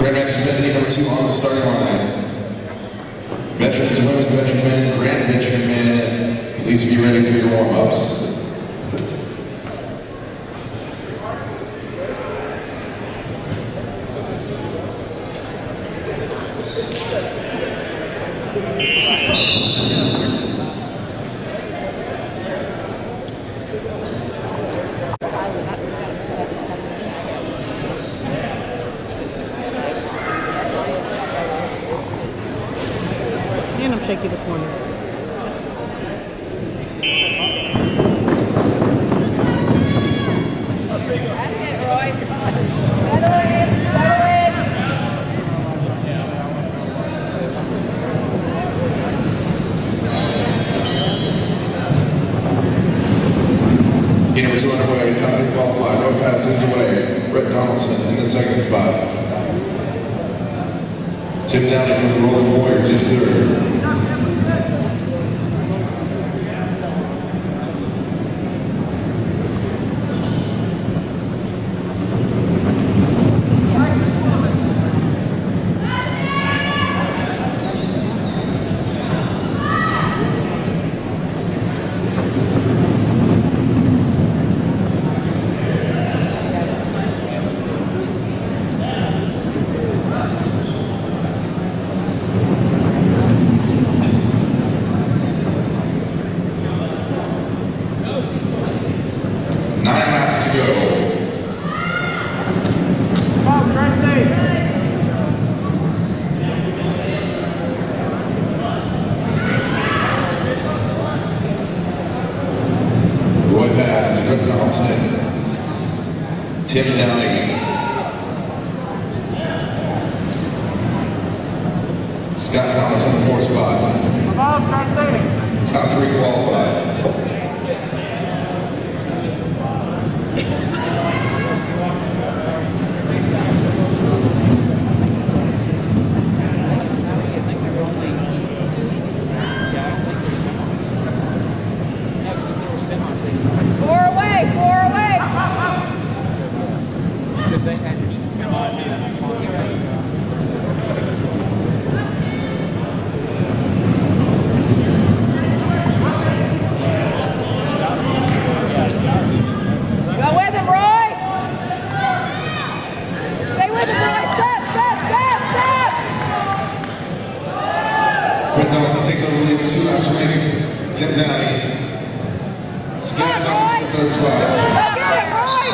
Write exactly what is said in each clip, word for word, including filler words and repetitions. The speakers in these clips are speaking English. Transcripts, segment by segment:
Grandmaster Bethany, number two on the starting line. Veterans women, veteran men, grand veteran men, please be ready for your warm-ups. And I'm shaky this morning. That's it, Roy. Settle in, settle in. Game number two underway, time to qualify. Road pass is away. Brett Donaldson in the second spot. Tim Downey from the Rolling Warriors is third. Nine laps to go. Roy Paz, Brett Donaldson, Tim Downey, Scott Thomas on the fourth spot. Top three qualified. Four away, four away. Go with him, Roy. Stay with him, Roy. Step, step, step, step. Brett Donaldson takes over the lead with two laps remaining. Tim Downey. Scott Thomas in the third spot. Go get it, Roy.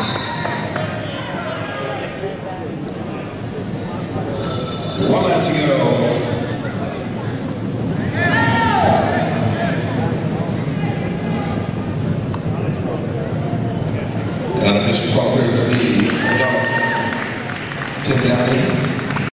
One lap to go. And unofficial qualifiers will be Donaldson, Tim Downey,